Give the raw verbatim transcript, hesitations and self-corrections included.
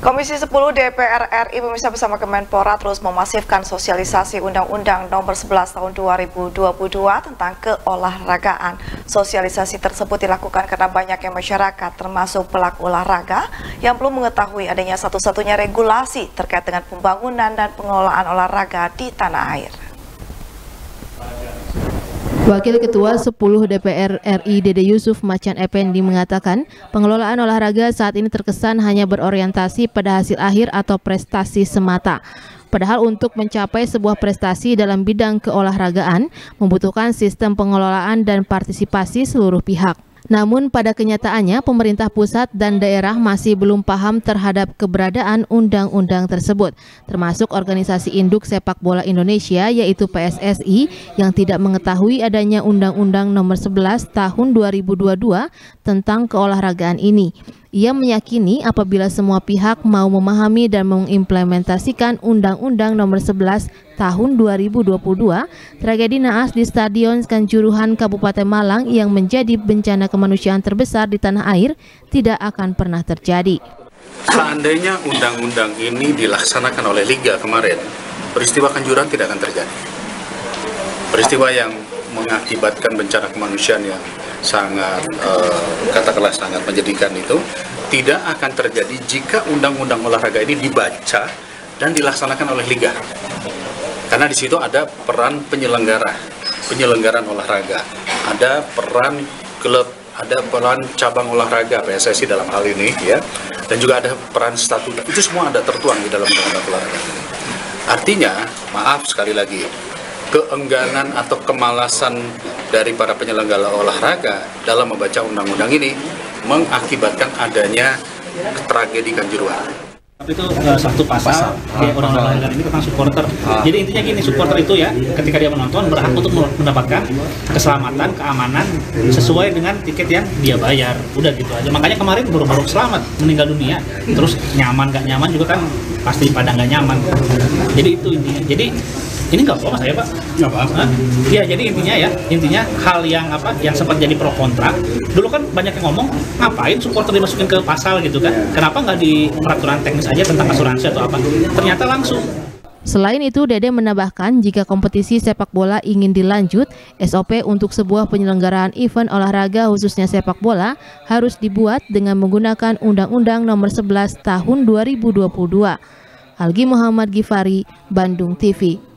Komisi sepuluh D P R R I pemirsa bersama Kemenpora terus memasifkan sosialisasi Undang-Undang Nomor sebelas Tahun dua ribu dua puluh dua tentang keolahragaan. Sosialisasi tersebut dilakukan karena banyaknya masyarakat termasuk pelaku olahraga yang belum mengetahui adanya satu-satunya regulasi terkait dengan pembangunan dan pengelolaan olahraga di tanah air. Wakil Ketua sepuluh D P R R I Dede Yusuf Macan Effendi mengatakan pengelolaan olahraga saat ini terkesan hanya berorientasi pada hasil akhir atau prestasi semata. Padahal untuk mencapai sebuah prestasi dalam bidang keolahragaan membutuhkan sistem pengelolaan dan partisipasi seluruh pihak. Namun pada kenyataannya pemerintah pusat dan daerah masih belum paham terhadap keberadaan undang-undang tersebut, termasuk organisasi induk sepak bola Indonesia yaitu P S S I yang tidak mengetahui adanya Undang-Undang Nomor sebelas Tahun dua ribu dua puluh dua tentang keolahragaan ini. Ia meyakini apabila semua pihak mau memahami dan mengimplementasikan Undang-Undang Nomor sebelas Tahun dua ribu dua puluh dua, tragedi naas di Stadion Kanjuruhan Kabupaten Malang yang menjadi bencana kemanusiaan terbesar di tanah air tidak akan pernah terjadi. Seandainya undang-undang ini dilaksanakan oleh Liga kemarin, peristiwa Kanjuruhan tidak akan terjadi. Peristiwa yang mengakibatkan bencana kemanusiaan yang sangat eh, katakanlah sangat menyedihkan itu tidak akan terjadi jika undang-undang olahraga ini dibaca dan dilaksanakan oleh Liga. Karena di situ ada peran penyelenggara, penyelenggaraan olahraga, ada peran klub, ada peran cabang olahraga P S S I dalam hal ini ya, dan juga ada peran statuta. Itu semua ada tertuang di dalam undang-undang olahraga. Artinya, maaf sekali lagi, keengganan atau kemalasan dari para penyelenggara olahraga dalam membaca undang-undang ini mengakibatkan adanya tragedi Kanjuruhan. Itu uh, satu pasal, pasal. Ya, orang olahraga ini tentang supporter. Ah. Jadi intinya gini, supporter itu ya, ketika dia menonton berhak untuk mendapatkan keselamatan, keamanan sesuai dengan tiket yang dia bayar. Udah gitu aja. Makanya kemarin baru-baru selamat meninggal dunia. Terus nyaman gak nyaman juga kan pasti pada nggak nyaman. Jadi itu intinya. Jadi ini nggak apa-apa saya Pak. Nggak apa-apa. Iya, jadi intinya ya, intinya hal yang apa, yang sempat jadi pro kontra. Dulu kan banyak yang ngomong, ngapain supporter dimasukin ke pasal gitu kan? Kenapa nggak di peraturan teknis aja tentang asuransi atau apa? Ternyata langsung. Selain itu, Dede menambahkan jika kompetisi sepak bola ingin dilanjut, S O P untuk sebuah penyelenggaraan event olahraga khususnya sepak bola harus dibuat dengan menggunakan Undang-Undang Nomor sebelas Tahun dua ribu dua puluh dua. Algi Muhammad Gifari, Bandung T V.